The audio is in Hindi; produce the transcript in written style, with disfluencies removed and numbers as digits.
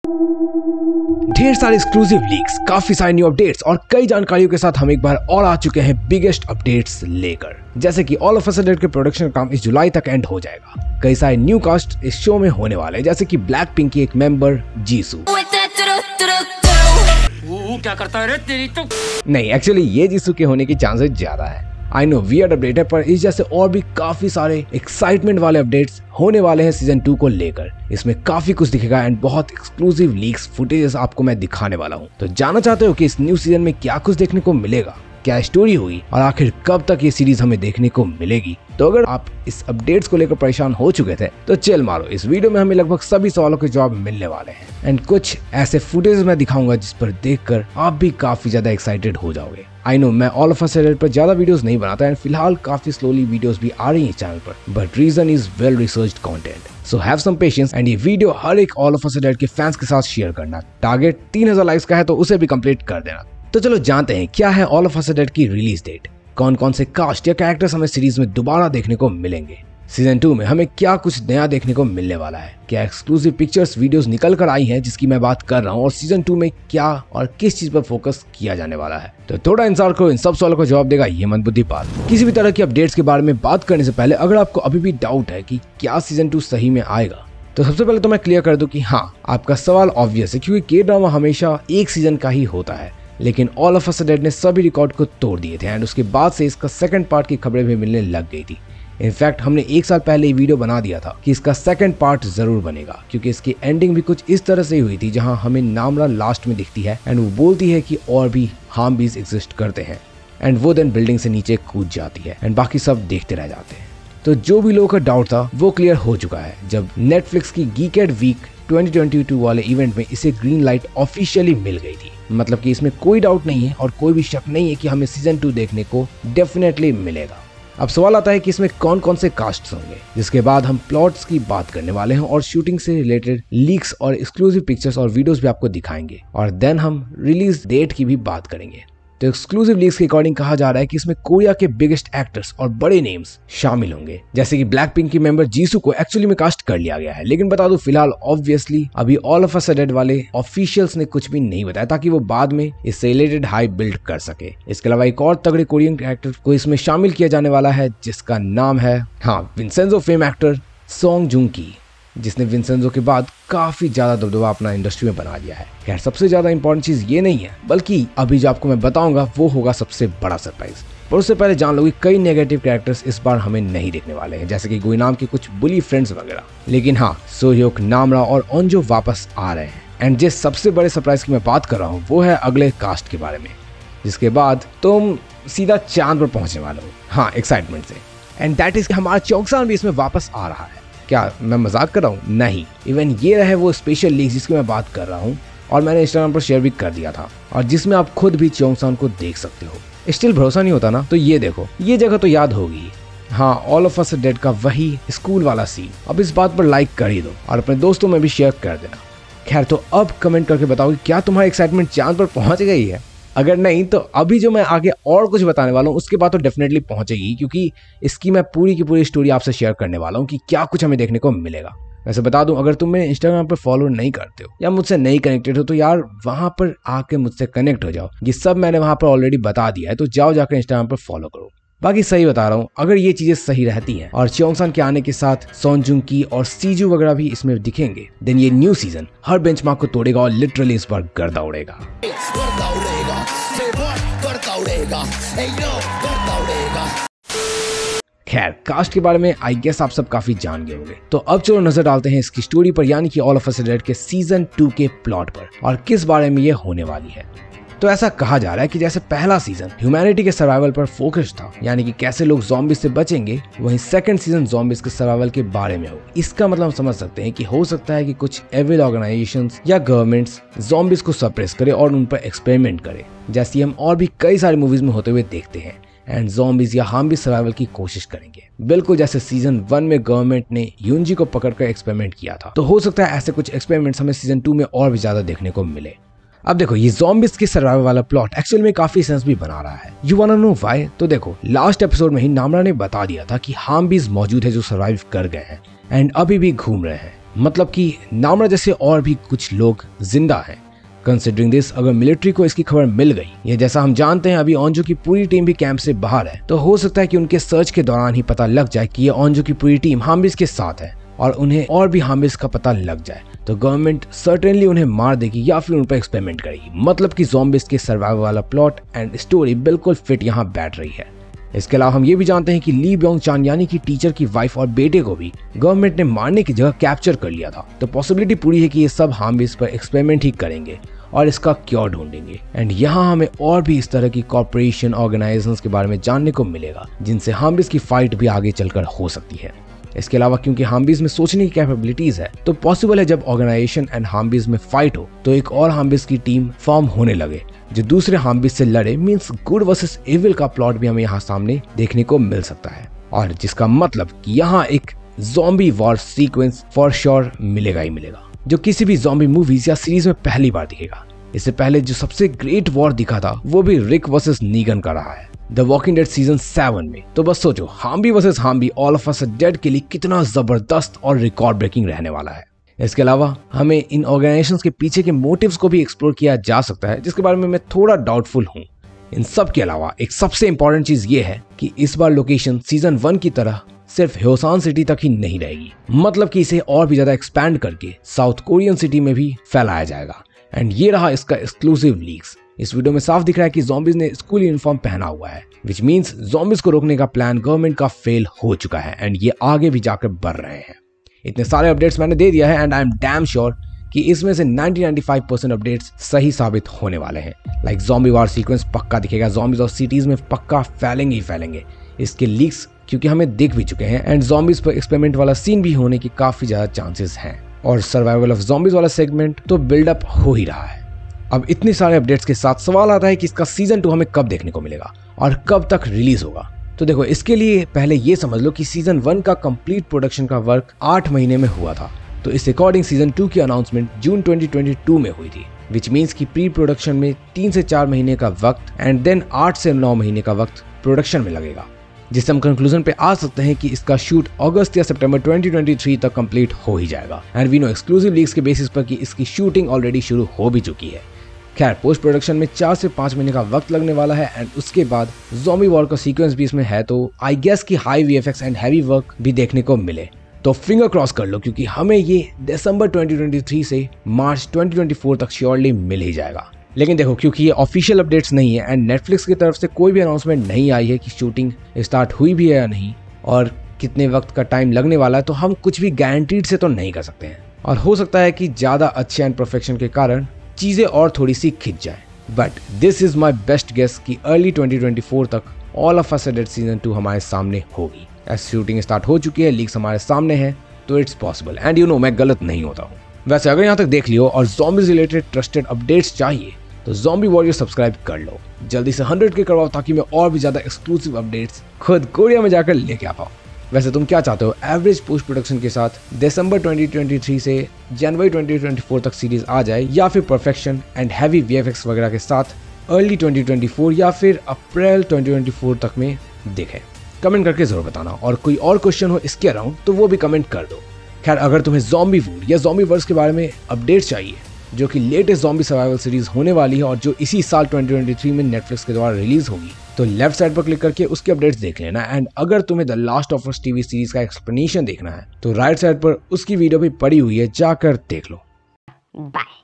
ढेर सारे एक्सक्लूसिव लीक्स, काफी सारे न्यू अपडेट्स और कई जानकारियों के साथ हम एक बार और आ चुके हैं बिगेस्ट अपडेट्स लेकर। जैसे कि ऑल ऑफ अस डेड के प्रोडक्शन का काम इस जुलाई तक एंड हो जाएगा। कई सारे न्यू कास्ट इस शो में होने वाले हैं, जैसे कि ब्लैक पिंक की एक मेंबर जीसू। क्या करता है रे तेरी तो नहीं, एक्चुअली ये जीसू के होने की चांसेस ज्यादा है। आई नो वियर्ड अपडेट है, पर इस जैसे और भी काफी सारे एक्साइटमेंट वाले अपडेट्स होने वाले हैं सीजन 2 को लेकर। इसमें काफी कुछ दिखेगा एंड बहुत एक्सक्लूसिव लीक्स फुटेजेस आपको मैं दिखाने वाला हूँ। तो जानना चाहते हो कि इस न्यू सीजन में क्या कुछ देखने को मिलेगा, क्या स्टोरी होगी और आखिर कब तक ये सीरीज हमें देखने को मिलेगी? तो अगर आप इस अपडेट्स को लेकर परेशान हो चुके थे तो चिल मारो, इस वीडियो में हमें लगभग सभी सवालों के जवाब मिलने वाले हैं एंड कुछ ऐसे फुटेज मैं दिखाऊंगा जिस पर देखकर आप भी काफी ज्यादा एक्साइटेड हो जाओगे। आई नो मैं ऑल ऑफ अस डेड पर ज्यादा वीडियोस नहीं बनाता एंड फिलहाल काफी स्लोली वीडियोस भी आ रही है चैनल पर, but reason is well researched content, so have some patience and ये वीडियो हर एक ऑल ऑफ अस डेड के फैंस के साथ शेयर करना। टारगेट 3000 लाइक्स का है तो उसे भी कंप्लीट कर देना। तो चलो जानते हैं क्या है ऑल ऑफ अस डेड की रिलीज डेट, कौन कौन से कास्ट या कैरेक्टर्स हमें सीरीज में दोबारा देखने को मिलेंगे, सीजन 2 में हमें क्या कुछ नया देखने को मिलने वाला है, क्या एक्सक्लूसिव पिक्चर्स वीडियोस निकल कर आई हैं जिसकी मैं बात कर रहा हूँ, और सीजन 2 में क्या और किस चीज पर फोकस किया जाने वाला है। तो थोड़ा इंतजार करो, इन सब सवालों का जवाब देगा ये मंदबुद्धि पाल। किसी भी तरह की अपडेट्स के बारे में बात करने से पहले अगर आपको अभी भी डाउट है कि क्या सीजन 2 सही में आएगा, तो सबसे पहले तो मैं क्लियर कर दूं कि हाँ, आपका सवाल ऑब्वियस है, क्योंकि के ड्रामा हमेशा एक सीजन का ही होता है। लेकिन ऑल ऑफ अस डेड ने सभी रिकॉर्ड को तोड़ दिए थे एंड उसके बाद से इसका सेकंड पार्ट की खबरें भी मिलने लग गई थी। इनफैक्ट हमने 1 साल पहले ये वीडियो बना दिया था कि इसका सेकंड पार्ट जरूर बनेगा, क्योंकि इसकी एंडिंग भी कुछ इस तरह से हुई थी जहां हमें नामरा लास्ट में दिखती है एंड वो बोलती है कि और भी हार्म बीज एग्जिस्ट करते हैं एंड वो देन बिल्डिंग से नीचे कूद जाती है एंड बाकी सब देखते रह जाते हैं। तो जो भी लोगों का डाउट था वो क्लियर हो चुका है जब नेटफ्लिक्स की गीकेड वीक 2022 वाले इवेंट में इसे ग्रीन लाइट ऑफिशियली मिल गई थी। मतलब कि इसमें कोई डाउट नहीं है और कोई भी शक नहीं है कि हमें सीजन 2 देखने को डेफिनेटली मिलेगा। अब सवाल आता है कि इसमें कौन कौन से कास्ट्स होंगे, जिसके बाद हम प्लॉट्स की बात करने वाले हैं और शूटिंग से रिलेटेड लीक्स और एक्सक्लूसिव पिक्चर्स और वीडियोस भी आपको दिखाएंगे, और देन हम रिलीज डेट की भी बात करेंगे। तो एक्सक्लूसिव लीक्स के अकॉर्डिंग कहा जा रहा है कि इसमें कोरिया के बिगेस्ट एक्टर्स और बड़े नेम्स शामिल होंगे, जैसे कि ब्लैक पिंक की मेंबर जीसू को एक्चुअली में कास्ट कर लिया गया है। लेकिन बता दूं फिलहाल ऑब्वियसली अभी ऑल ऑफ अस डेड वाले ऑफिशियल्स ने कुछ भी नहीं बताया ताकि वो बाद में इससे रिलेटेड हाइप बिल्ड कर सके। इसके अलावा एक और तगड़े कोरियन एक्टर को इसमें शामिल किया जाने वाला है जिसका नाम है Vincenzo fame actor Song Joong Ki, जिसने विंसेंजो के बाद काफी ज्यादा दबदबा अपना इंडस्ट्री में बना दिया है। खैर सबसे ज्यादा इंपॉर्टेंट चीज ये नहीं है, बल्कि अभी जो आपको मैं बताऊंगा वो होगा सबसे बड़ा सरप्राइज। पर उससे पहले जान लो कि कई नेगेटिव कैरेक्टर्स इस बार हमें नहीं देखने वाले हैं, जैसे कि गुइनाम के कुछ बुली फ्रेंड्स वगैरह। लेकिन हाँ, सोह्योक, नामरा और ओंजो वापस आ रहे हैं एंड जिस सबसे बड़े सरप्राइज की मैं बात कर रहा हूँ वो है अगले कास्ट के बारे में, जिसके बाद तुम सीधा चांद पर पहुंचने वाले हो। हाँ, एक्साइटमेंट से। एंड दैट इज हमारा चौकसान भी इसमें वापस आ रहा है। क्या मैं मजाक कर रहा हूँ? नहीं, इवन ये रहे वो स्पेशल लीक जिसकी मैं बात कर रहा हूँ और मैंने इंस्टाग्राम पर शेयर भी कर दिया था, और जिसमें आप खुद भी चौंगसान को देख सकते हो। स्टिल भरोसा नहीं होता ना? तो ये देखो, ये जगह तो याद होगी। हाँ, ऑल ऑफ अस डेड का वही स्कूल वाला सीन। अब इस बात पर लाइक कर ही दो और अपने दोस्तों में भी शेयर कर देना। खैर, तो अब कमेंट करके बताओ कि क्या तुम्हारी एक्साइटमेंट चांद पर पहुंच गई है? अगर नहीं तो अभी जो मैं आगे और कुछ बताने वाला हूँ उसके बाद तो डेफिनेटली पहुंचेगी, क्योंकि इसकी मैं पूरी की पूरी स्टोरी आपसे शेयर करने वाला हूँ कि क्या कुछ हमें देखने को मिलेगा। वैसे बता दूं, अगर तुम मेरे इंस्टाग्राम पर फॉलो नहीं करते हो या मुझसे नहीं कनेक्टेड हो तो यार वहां पर आके मुझसे कनेक्ट हो जाओ। ये सब मैंने वहां पर ऑलरेडी बता दिया है, तो जाओ जाकर इंस्टाग्राम पर फॉलो करो। बाकी सही बता रहा हूँ, अगर ये चीजें सही रहती हैं और चौंगसान के आने के साथ सोनजुंग की और सीजू वगैरह भी इसमें दिखेंगे, देन ये न्यू सीजन हर बेंचमार्क को तोड़ेगा और लिटरली इस बार गर्दा उड़ेगा। खैर, कास्ट के बारे में आई गेस आप सब काफी जान गए होंगे, तो अब चलो नजर डालते हैं इसकी स्टोरी पर, यानी कि ऑल ऑफ अस डेड के सीजन 2 के प्लॉट पर और किस बारे में ये होने वाली है। तो ऐसा कहा जा रहा है कि जैसे पहला सीजन ह्यूमैनिटी के सर्वाइवल पर फोकस था, यानी कि कैसे लोग ज़ॉम्बीज से बचेंगे, वहीं सेकंड सीजन ज़ॉम्बीज के सर्वाइवल के बारे में हो। इसका मतलब हम समझ सकते हैं कि हो सकता है कि कुछ एविल ऑर्गेनाइजेशंस या गवर्नमेंट्स ज़ॉम्बीज को सप्रेस करे और उन पर एक्सपेरिमेंट करे, जैसे हम और भी कई सारी मूवीज में होते हुए देखते हैं, एंड ज़ॉम्बीज या हम भी सर्वाइवल की कोशिश करेंगे, बिल्कुल जैसे सीजन 1 में गवर्नमेंट ने यूनजी को पकड़कर एक्सपेरिमेंट किया था। तो हो सकता है ऐसे कुछ एक्सपेरिमेंट्स हमें सीजन 2 में और भी ज्यादा देखने को मिले। अब देखो, ये ज़ॉम्बीज के सर्वाइवल वाला प्लॉट एक्चुअल में काफी सेंस भी बना रहा है। You wanna know why? तो देखो, लास्ट एपिसोड में ही नामरा ने बता दिया था कि हार्मबीज मौजूद है जो सर्वाइव कर गए हैं एंड अभी भी घूम रहे हैं। मतलब कि नामरा जैसे और भी कुछ लोग जिंदा हैं। कंसिडरिंग दिस, अगर मिलिट्री को इसकी खबर मिल गई, या जैसा हम जानते हैं अभी ओंजो की पूरी टीम भी कैंप से बाहर है, तो हो सकता है कि उनके सर्च के दौरान ही पता लग जाए कि ये ओंजो की पूरी टीम हार्मबीज के साथ है और उन्हें और भी हार्मबीज का पता लग जाए तो गवर्नमेंट सर्टेनली उन्हें मार देगी या फिर उन पर एक्सपेरिमेंट करेगी। मतलब कि ज़ॉम्बीज के सर्वाइवल वाला प्लॉट एंड स्टोरी बिल्कुल फिट यहाँ बैठ रही है। इसके अलावा हम ये भी जानते हैं कि ली ब्योंग चान यानी कि टीचर की वाइफ और बेटे को भी गवर्नमेंट ने मारने की जगह कैप्चर कर लिया था। तो पॉसिबिलिटी पूरी है कि ये सब हार्मबीज पर एक्सपेरिमेंट ही करेंगे और इसका क्योर ढूंढेंगे। एंड यहाँ हमें और भी इस तरह की कॉर्पोरेशन ऑर्गेनाइजेशंस के बारे में जानने को मिलेगा जिनसे हार्मबीज की फाइट भी आगे चलकर हो सकती है। इसके अलावा क्योंकि हार्मबीज में सोचने की कैपेबिलिटीज है तो पॉसिबल है जब ऑर्गेनाइजेशन एंड हार्मबीज में फाइट हो तो एक और हार्मबीज की टीम फॉर्म होने लगे जो दूसरे हार्मबीज से लड़े। मींस गुड वर्सेस एविल का प्लॉट भी हमें यहाँ सामने देखने को मिल सकता है और जिसका मतलब कि यहाँ एक zombie war sequence for sure मिलेगा ही मिलेगा जो किसी भी ज़ॉम्बी मूवीज या सीरीज में पहली बार दिखेगा। इससे पहले जो सबसे ग्रेट वॉर दिखा था वो भी रिक वर्सेस नीगन का रहा है द वॉकिंग डेड सीजन 7 में। तो बस सोचो हार्मबी वर्सेस हार्मबी all of us are dead के लिए कितना जबरदस्त और रिकॉर्ड ब्रेकिंग रहने वाला है। इसके अलावा हमें इन ऑर्गेनाइजेशंस के पीछे के मोटिव्स को भी एक्सप्लोर किया जा सकता है जिसके बारे में मैं थोड़ा डाउटफुल हूँ। इन सब के अलावा एक सबसे इंपॉर्टेंट चीज ये है कि इस बार लोकेशन सीजन 1 की तरह सिर्फ ह्योसान सिटी तक ही नहीं रहेगी, मतलब कि इसे और भी ज्यादा एक्सपैंड करके साउथ कोरियन सिटी में भी फैलाया जाएगा। एंड ये रहा इसका एक्सक्लूसिव लीक्स। इस वीडियो में साफ दिख रहा है कि ज़ॉम्बीज ने स्कूल यूनिफॉर्म पहना हुआ है विच मींस ज़ॉम्बीज को रोकने का प्लान गवर्नमेंट का फेल हो चुका है एंड ये आगे भी जाकर बढ़ रहे हैं। इतने सारे अपडेट्स मैंने दे दिया है and I am damn sure कि इसमें से 90-95% अपडेट्स सही साबित होने वाले हैं। लाइक ज़ॉम्बी वार सीक्वेंस पक्का दिखेगा, ज़ॉम्बीज और सिटीज में पक्का फैलेंगे ही फैलेंगे। इसके लीक्स क्योंकि हमें दिख भी चुके हैं एंड ज़ॉम्बीज पर एक्सपेरिमेंट वाला सीन भी होने की काफी ज्यादा चांसेस हैं और सर्वाइवल ऑफ ज़ॉम्बीज वाला सेगमेंट तो बिल्डअप हो ही रहा है। अब इतने सारे अपडेट्स के साथ सवाल आता है कि इसका सीजन 2 हमें कब देखने को मिलेगा और कब तक रिलीज होगा। तो देखो इसके लिए पहले ये समझ लो कि सीजन 1 का कंप्लीट प्रोडक्शन का वर्क 8 महीने में हुआ था। तो इस अकॉर्डिंग सीजन 2 की अनाउंसमेंट जून 2022 में हुई थी विच मीन्स की प्री प्रोडक्शन में 3 से 4 महीने का वक्त एंड देन 8 से 9 महीने का वक्त प्रोडक्शन में लगेगा, जिससे हम कंक्लूजन पे आ सकते हैं कि इसका शूट अगस्त या सितंबर 2023 तक कंप्लीट हो ही जाएगा। And we know exclusive leaks के बेसिस पर कि इसकी शूटिंग ऑलरेडी शुरू हो भी चुकी है। खैर पोस्ट प्रोडक्शन में 4 से 5 महीने का वक्त लगने वाला है एंड उसके बाद ज़ॉम्बी वॉर का सीक्वेंस भी इसमें है तो आई गेस कि high VFX and heavy work भी देखने को मिले। तो फिंगर क्रॉस कर लो क्योंकि हमें ये दिसंबर 2023 से मार्च 2024 तक श्योरली मिल ही जाएगा। लेकिन देखो क्योंकि ये ऑफिशियल अपडेट्स नहीं है एंड नेटफ्लिक्स की तरफ से कोई भी अनाउंसमेंट नहीं आई है कि शूटिंग स्टार्ट हुई भी है या नहीं और कितने वक्त का टाइम लगने वाला है, तो हम कुछ भी गारंटीड से तो नहीं कर सकते हैं और हो सकता है कि ज्यादा अच्छे एंड परफेक्शन के कारण चीजें और थोड़ी सी खिंच जाए। But this is my best guess कि अर्ली 2024 तक all of us are dead season 2 हमारे सामने होगी। ऐसी शूटिंग स्टार्ट हो चुकी है, लीक्स हमारे सामने हैं तो it's possible and you know मैं गलत नहीं होता हूँ। वैसे अगर यहाँ तक देख लियो और ज़ॉम्बीज रिलेटेड ट्रस्टेड अपडेट्स चाहिए तो ज़ॉम्बी वॉरियर सब्सक्राइब कर लो, जल्दी से 100 के करवाओ ताकि मैं और भी ज्यादा एक्सक्लूसिव अपडेट्स खुद कोरिया में जाकर लेके आ पाऊँ। वैसे तुम क्या चाहते हो, एवरेज पोस्ट प्रोडक्शन के साथ दिसंबर 2023 से जनवरी 2024 तक सीरीज आ जाए या फिर परफेक्शन एंड हैवी वीएफएक्स वगैरह के साथ अर्ली 2024 या फिर अप्रैल 2024 तक में दिखे? कमेंट करके जरूर बताना और कोई और क्वेश्चन हो इसके अराउंड तो वो भी कमेंट कर दो। खैर अगर तुम्हें ज़ॉम्बी वूड या ज़ॉम्बी वर्स के बारे में अपडेट चाहिए जो कि लेटेस्ट ज़ॉम्बी सर्वाइवल सीरीज होने वाली है और जो इसी साल 2023 में नेटफ्लिक्स के द्वारा रिलीज होगी, तो लेफ्ट साइड पर क्लिक करके उसके अपडेट्स देख लेना। एंड अगर तुम्हें the last of us TV series का एक्सप्लेनेशन देखना है तो राइट साइड पर उसकी वीडियो भी पड़ी हुई है, जाकर देख लो। बाय।